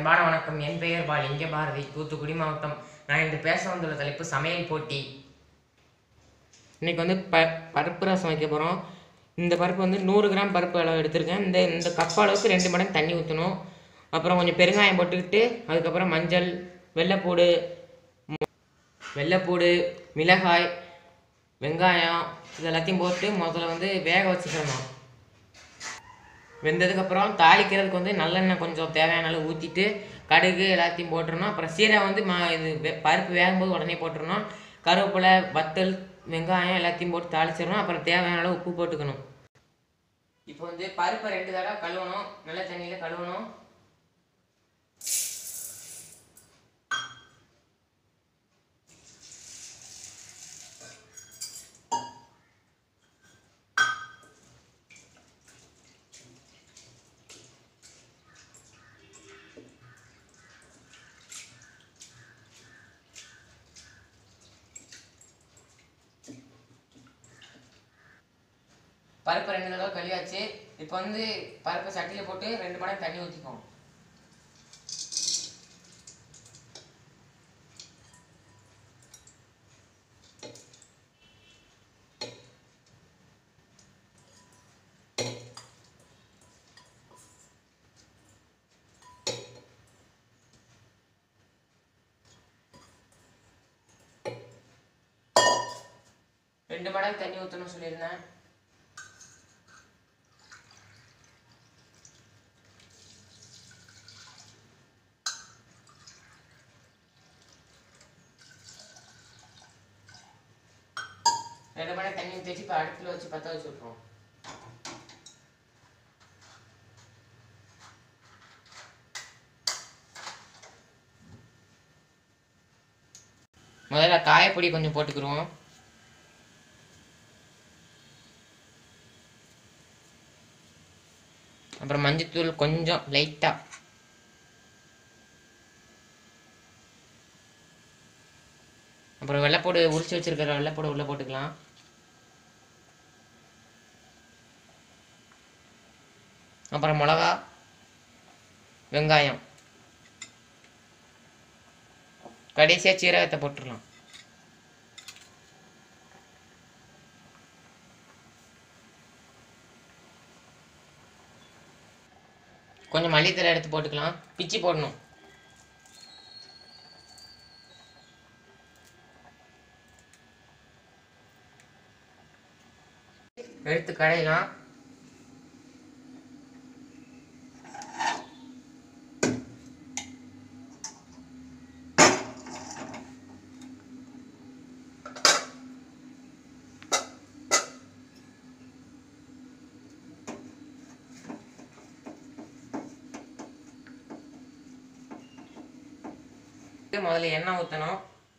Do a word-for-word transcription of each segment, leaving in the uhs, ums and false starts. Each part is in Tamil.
அன்பான வணக்கம். என் பெயர் பாலிங்க பாரதி, தூத்துக்குடி மாவட்டம். நான் இன்று பேச வந்துள்ள தலைப்பு சமையல் போட்டி. இன்னைக்கு வந்து ப பருப்பு ரசம் வைக்க போகிறோம். இந்த பருப்பு வந்து நூறு கிராம் பருப்பு அளவு எடுத்திருக்கேன். இந்த இந்த கப் அளவுக்கு ரெண்டு மடங்கு தண்ணி ஊற்றணும். அப்புறம் கொஞ்சம் பெருங்காயம் போட்டுக்கிட்டு, அதுக்கப்புறம் மஞ்சள், வெள்ளைப்பூடு வெள்ளைப்பூடு மிளகாய், வெங்காயம் இது எல்லாத்தையும் போட்டு முதல்ல வந்து வேக வச்சுக்கிறணும். வெந்ததுக்கப்புறம் தாளிக்கிறதுக்கு வந்து நல்லெண்ணெய் கொஞ்சம் தேவையான அளவு ஊற்றிட்டு கடுகு எல்லாத்தையும் போட்டுடணும். அப்புறம் சீரகம் வந்து மா இது பருப்பு வேகும்போது உடனே போட்டுடணும். கருவேப்பிலை, வத்தல், வெங்காயம் எல்லாத்தையும் போட்டு தாளிச்சிடணும். அப்புறம் தேவையான அளவு உப்பு போட்டுக்கணும். இப்போ வந்து பருப்பை ரெண்டு தடவை கழுவணும். நல்ல தண்ணியில் கழுவணும். பருப்பு ரெண்டு தடவை கழுவியாச்சு. இப்போ வந்து பருப்பை சட்டியில் போட்டு ரெண்டு மடங்கு தண்ணி ஊற்றிக்கோம். ரெண்டு மடங்கு தண்ணி ஊற்றணும் சொல்லியிருந்தேன். ரெண்டு மடங்கு தண்ணி ஊற்றி வச்சு இப்போ அடுப்பில் வச்சு பற்ற வச்சு விட்ருவோம். முதல்ல காயப்பொடி கொஞ்சம் போட்டுக்கிடுவோம். அப்புறம் மஞ்சத்தூள் கொஞ்சம் லைட்டாக, அப்புறம் வெள்ளைப்பூடு உரிச்சு வச்சிருக்கிற வெள்ளைப்பூடு உள்ளே போட்டுக்கலாம். அப்புறம் மிளகா, வெங்காயம், கடைசியாக சீரகத்தை போட்டுடலாம். கொஞ்சம் மல்லித்தலை எடுத்து போட்டுக்கலாம். பிச்சு போடணும். எடுத்து கடையலாம். முதல்ல எண்ணெய் ஊற்றணும்.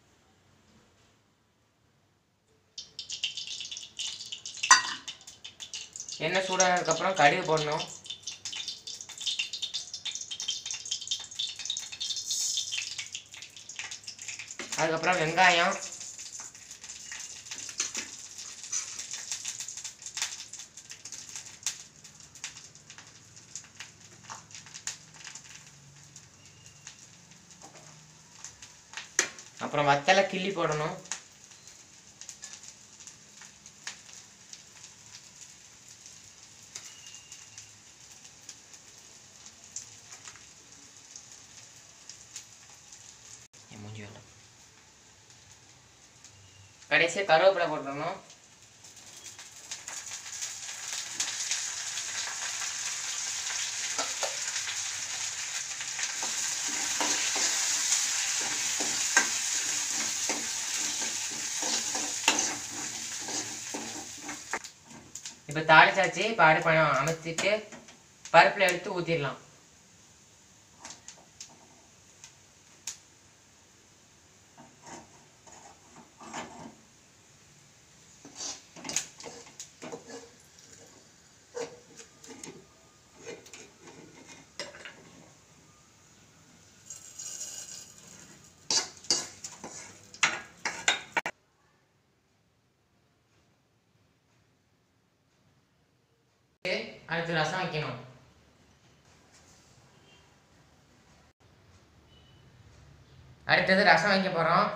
எண்ணெய் சூடானதுக்கப்புறம் கடுகு போடணும். அதுக்கப்புறம் வெங்காயம், அப்புறம் வத்தலை கிள்ளி போடணும். கடைசியாக கருவேப்பிலை போட்டுடணும். இப்போ தாளிச்சாச்சு. இப்போ அடுப்பு அமைச்சிட்டு பருப்பில் எடுத்து ஊற்றிடலாம். அடுத்து ரசம் வைக்கணும். அடுத்தது ரசம் வைக்க போகிறோம்.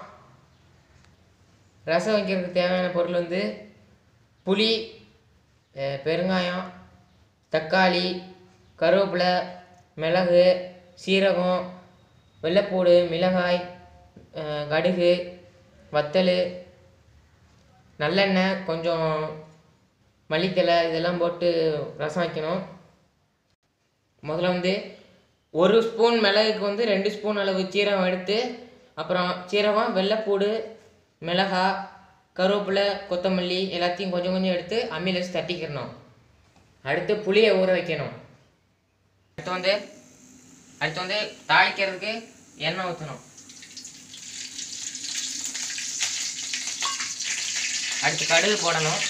ரசம் வைக்கிறதுக்கு தேவையான பொருள் வந்து புளி, பெருங்காயம், தக்காளி, கருவேப்பிலை, மிளகு, சீரகம், வெள்ளைப்பூடு, மிளகாய், கடுகு, வத்தல், நல்லெண்ணெய், கொஞ்சம் மல்லித்தலை இதெல்லாம் போட்டு ரசம் வைக்கணும். முதல்ல வந்து ஒரு ஸ்பூன் மிளகுக்கு வந்து ரெண்டு ஸ்பூன் அளவு சீரகம் எடுத்து, அப்புறம் சீரகம், வெள்ளைப்பூடு, மிளகாய், கருவேப்பிலை, கொத்தமல்லி எல்லாத்தையும் கொஞ்சம் கொஞ்சம் எடுத்து அம்மியில் வச்சு தட்டிக்கிறணும். அடுத்து புளியை ஊற வைக்கணும். அடுத்து வந்து அடுத்து வந்து தாளிக்கிறதுக்கு எண்ணெய் ஊற்றணும். அடுத்து கடுகு போடணும்.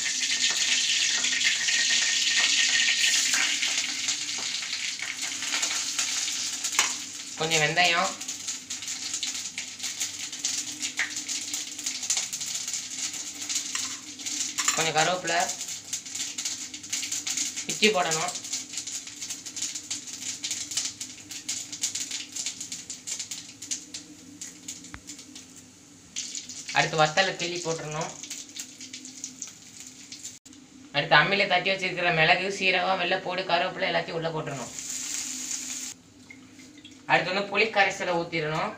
கொஞ்சம் வெந்தயம், கொஞ்சம் கருவேப்பிலை, பிச்சி போடணும். அடுத்து வத்தலை கிள்ளி போட்டுடணும். அடுத்து அம்மியில தட்டி வச்சிருக்கிற மிளகு, சீரகம், வெள்ளைப்பூடு, கருவேப்பிலை எல்லாத்தையும் உள்ள போட்டுடணும். அடுத்து வந்து புளி கரைசலை ஊற்றிடணும்.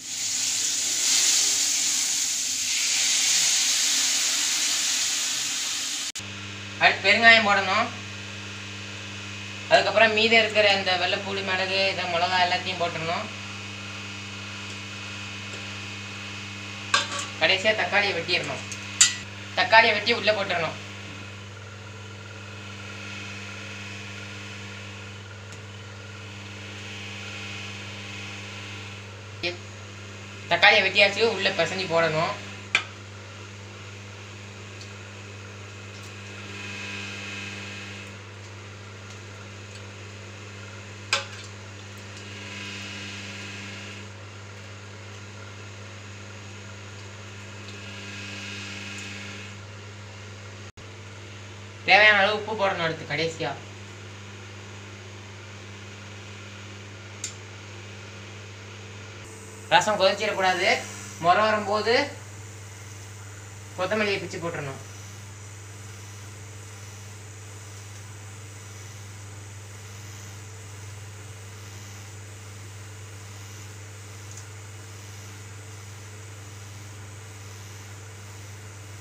அடுத்து பெருங்காயம் போடணும். அதுக்கப்புறம் மீதி இருக்கிற இந்த வெள்ளைப்பூடி, மிளகு, இதை மிளகாய் எல்லாத்தையும் போட்டுடணும். கடைசியாக தக்காளியை வெட்டிடணும். தக்காளியை வெட்டி உள்ளே போட்டுடணும். தக்காளியை வெட்டியாச்சு உள்ளே பிசைஞ்சு போடணும். தேவையான அளவு உப்பு போடணும். அடுத்து கடைசியா ரசம் கொதிச்சிடக்கூடாது. முறை வரும்போது கொத்தமல்லியை பிச்சு போட்டுடணும்.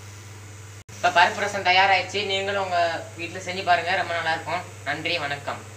இப்போ பருப்பு ரசம் தயாராகிடுச்சு. நீங்களும் உங்கள் வீட்டில் செஞ்சு பாருங்கள். ரொம்ப நல்லாயிருக்கும். நன்றி, வணக்கம்.